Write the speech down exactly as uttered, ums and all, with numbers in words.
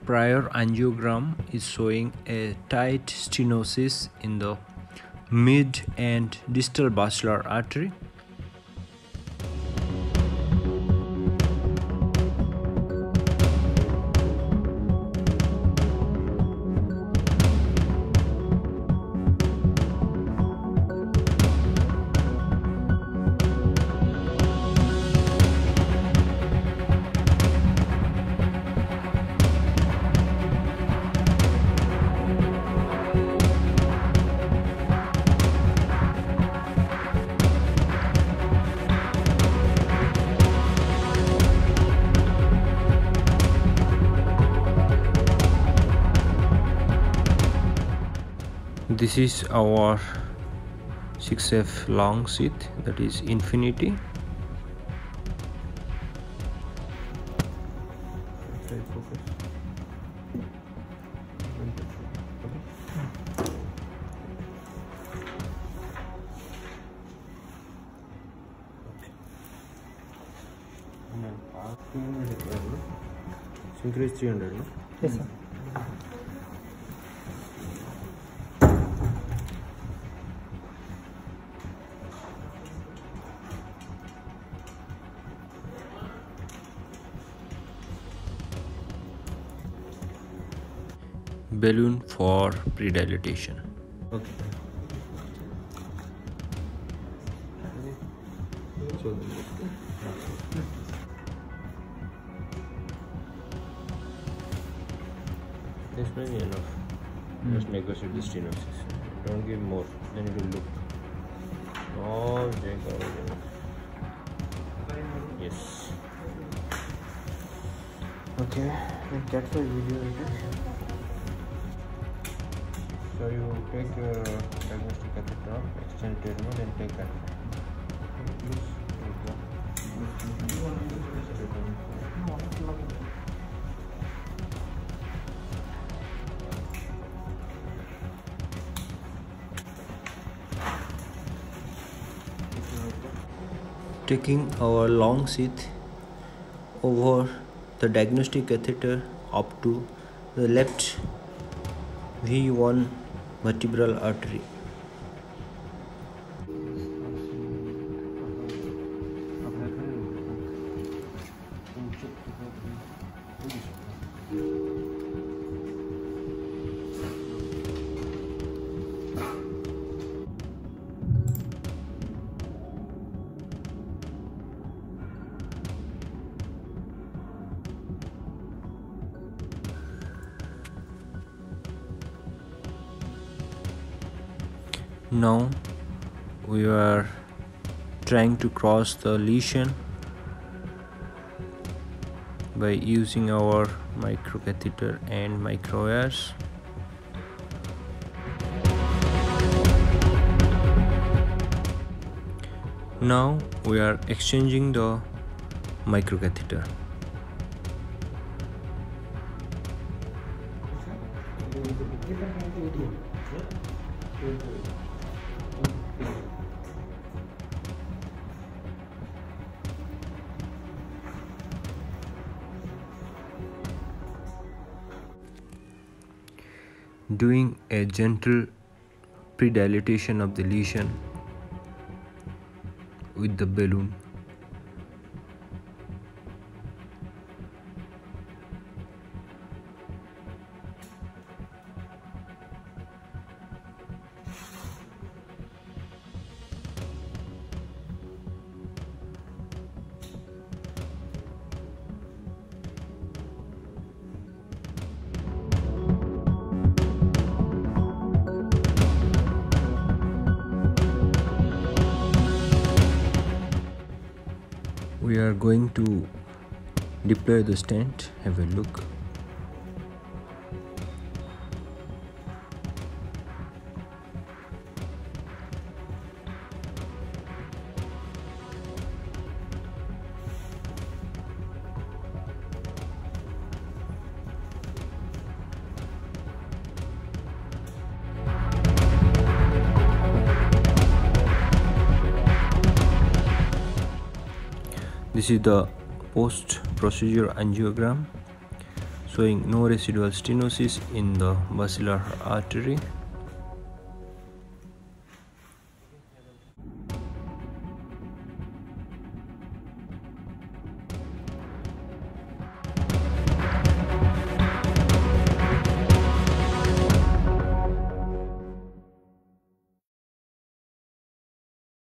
prior angiogram is showing a tight stenosis in the mid and distal basilar artery. This is our six F long sheath, that is infinity. Synchro is three hundred, no? Yes, sir. Balloon for predilatation. Okay. This may be enough. Mm. Just negotiate the stenosis. Don't give more, then it will look. Oh, yes. Okay, and that's the video. So you take your diagnostic catheter, extend terminal, and take that. Please take that. Taking our long sheath over the diagnostic catheter up to the left V one vertebral artery. Now we are trying to cross the lesion by using our microcatheter and microwires. Now we are exchanging the microcatheter. Doing a gentle predilatation of the lesion with the balloon. We are going to deploy the stent. Have a look. This is the post procedure angiogram showing no residual stenosis in the basilar artery.